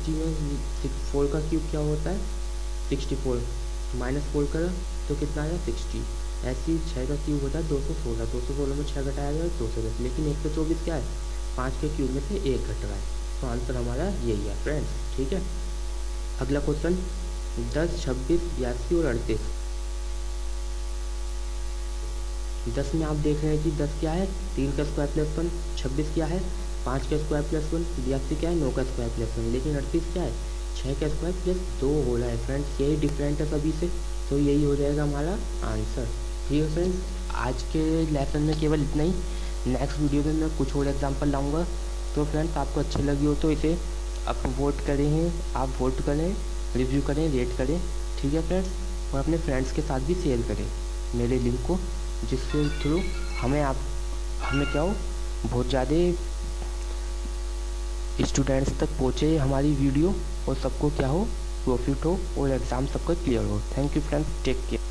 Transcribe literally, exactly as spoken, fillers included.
Sixty में four का cube क्या होता है सिक्सटी फोर, माइनस फोर करो तो कितना आया सिक्सटी। ऐसे ही छः का क्यूब होता है दो सौ सोलह, दो सौ सोलह में छः घटाया जाए दो सौ दस, लेकिन एक सौ चौबीस क्या है पाँच के क्यूब में से एक घट रहा है, तो आंसर हमारा यही है फ्रेंड्स। ठीक है, अगला क्वेश्चन दस, छब्बीस, बयासी और अड़तीस। दस में आप देख रहे हैं कि दस क्या है तीन का स्क्वायर प्लस वन, छब्बीस क्या है पाँच का स्क्वायर प्लस वन, बयासी क्या है नौ का स्क्वायर प्लस वन, लेकिन अड़तीस क्या है छः का स्क्वायर प्लस दो हो रहा है फ्रेंड्स, यही डिफरेंट है सभी से, तो यही हो जाएगा हमारा आंसर। ठीक है फ्रेंड्स, आज के लेसन में केवल इतना ही, नेक्स्ट वीडियो में मैं कुछ और एग्जांपल लाऊंगा। तो फ्रेंड्स आपको अच्छी लगी हो तो इसे आप वोट करें हैं, आप वोट करें, रिव्यू करें, रेट करें। ठीक है फ्रेंड्स, और अपने फ्रेंड्स के साथ भी शेयर करें मेरे लिंक को, जिसके थ्रू हमें आप हमें क्या हो बहुत ज़्यादा स्टूडेंट्स तक पहुँचे हमारी वीडियो, और सबको क्या हो प्रॉफिट हो और एग्ज़ाम सबका क्लियर हो। Thank you friends, take care.